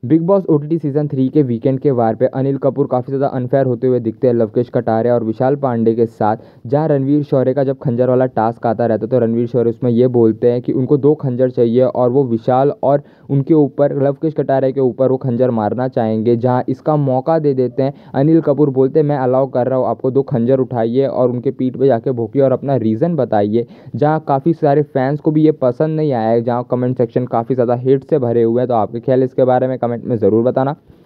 Big boss OTT season 3 के weekend के वार पे अनिल कपूर काफ़ी ज़्यादा अनफेयर होते हुए दिखते हैं लवकुश कटारिया और विशाल पांडे के साथ। जहां रणवीर शौर्य का जब खंजर वाला टास्क आता रहता है तो रणवीर शौर्य उसमें ये बोलते हैं कि उनको 2 खंजर चाहिए और वो विशाल और उनके ऊपर लवकुश कटारिया के ऊपर वो खंजर मारना चाहेंगे। जहाँ इसका मौका दे देते हैं, अनिल कपूर बोलते हैं मैं अलाउ कर रहा हूँ आपको, 2 खंजर उठाइए और उनके पीठ पे जाके भोंकिए और अपना रीज़न बताइए। जहाँ काफ़ी सारे फैंस को भी ये पसंद नहीं आया है, जहाँ कमेंट सेक्शन काफ़ी ज़्यादा हेट से भरे हुए हैं। तो आपके ख्याल इसके बारे में कमेंट में ज़रूर बताना।